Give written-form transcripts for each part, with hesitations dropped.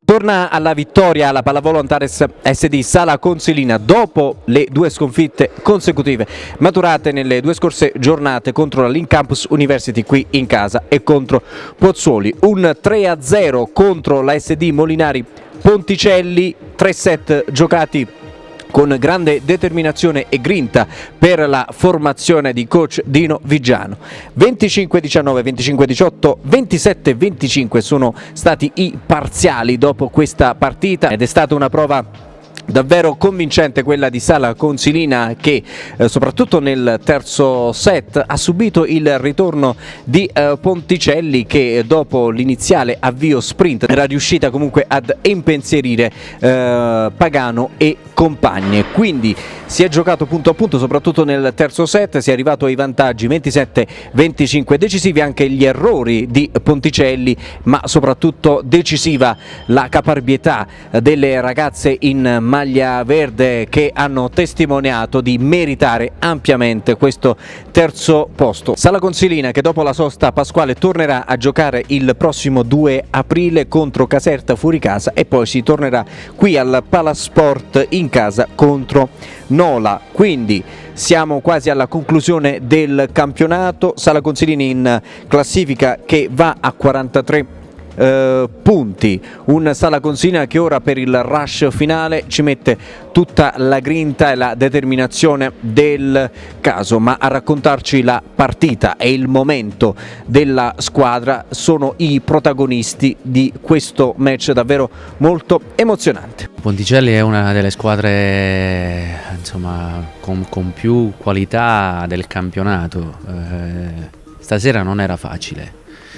Torna alla vittoria la Pallavolo Antares SD Sala Consilina dopo le due sconfitte consecutive maturate nelle due scorse giornate contro la Link Campus University qui in casa e contro Pozzuoli. Un 3-0 contro la SD Molinari Ponticelli, 3 set giocati con grande determinazione e grinta per la formazione di coach Dino Vigiano. 25-19, 25-18, 27-25 sono stati i parziali dopo questa partita ed è stata una prova davvero convincente quella di Sala Consilina che soprattutto nel terzo set ha subito il ritorno di Ponticelli che dopo l'iniziale avvio sprint era riuscita comunque ad impensierire Pagano e compagne, quindi si è giocato punto a punto soprattutto nel terzo set, si è arrivato ai vantaggi 27-25, decisivi anche gli errori di Ponticelli ma soprattutto decisiva la caparbietà delle ragazze in maglia verde che hanno testimoniato di meritare ampiamente questo terzo posto. Sala Consilina che dopo la sosta pasquale tornerà a giocare il prossimo 2 aprile contro Caserta fuori casa e poi si tornerà qui al Palasport in casa contro Nola, quindi siamo quasi alla conclusione del campionato. Sala Consilina in classifica che va a 43 punti, un Sala Consilina che ora per il rush finale ci mette tutta la grinta e la determinazione del caso, ma a raccontarci la partita e il momento della squadra sono i protagonisti di questo match davvero molto emozionante. Ponticelli è una delle squadre insomma, con più qualità del campionato, stasera non era facile.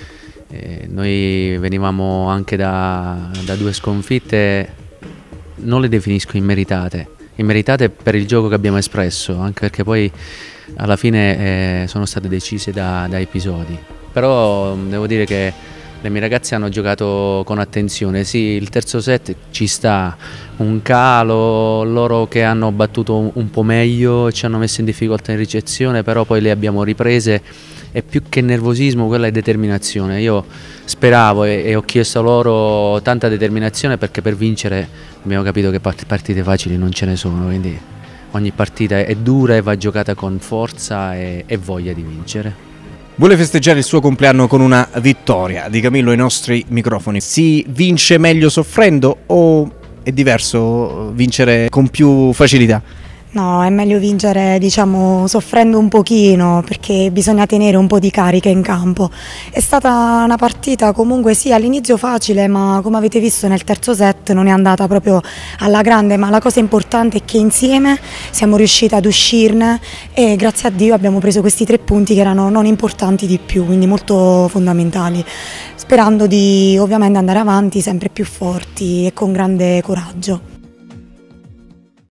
Noi venivamo anche da due sconfitte, non le definisco immeritate per il gioco che abbiamo espresso, anche perché poi alla fine sono state decise da episodi, però devo dire che le mie ragazze hanno giocato con attenzione. Sì, il terzo set ci sta, un calo, loro che hanno battuto un po' meglio, ci hanno messo in difficoltà in ricezione, però poi le abbiamo riprese e più che nervosismo quella è determinazione. Io speravo e ho chiesto loro tanta determinazione perché per vincere abbiamo capito che partite facili non ce ne sono, quindi ogni partita è dura e va giocata con forza e voglia di vincere. Vuole festeggiare il suo compleanno con una vittoria, di Camillo ai nostri microfoni. Si vince meglio soffrendo o è diverso vincere con più facilità? No, è meglio vincere, diciamo, soffrendo un pochino perché bisogna tenere un po' di carica in campo. È stata una partita comunque sì all'inizio facile, ma come avete visto nel terzo set non è andata proprio alla grande, ma la cosa importante è che insieme siamo riusciti ad uscirne e grazie a Dio abbiamo preso questi 3 punti che erano non importanti di più, quindi molto fondamentali, sperando di ovviamente andare avanti sempre più forti e con grande coraggio.